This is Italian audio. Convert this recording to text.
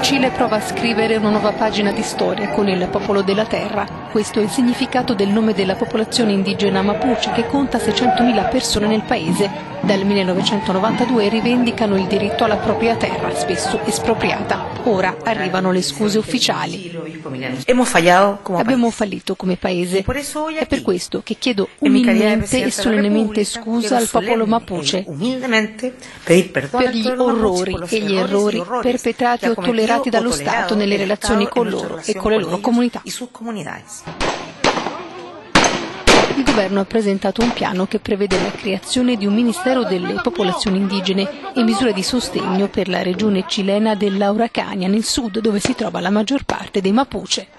Cile prova a scrivere una nuova pagina di storia con il popolo della terra. Questo è il significato del nome della popolazione indigena Mapuche, che conta 600.000 persone nel paese. Dal 1992 rivendicano il diritto alla propria terra, spesso espropriata. Ora arrivano le scuse ufficiali. Abbiamo fallito come paese. È per questo che chiedo umilmente e solennemente scusa al popolo Mapuche per gli orrori e gli errori perpetrati o tollerati dallo Stato nelle relazioni con loro e con le loro comunità. Il governo ha presentato un piano che prevede la creazione di un Ministero delle popolazioni indigene e misure di sostegno per la regione cilena dell'Araucanía nel sud, dove si trova la maggior parte dei Mapuche.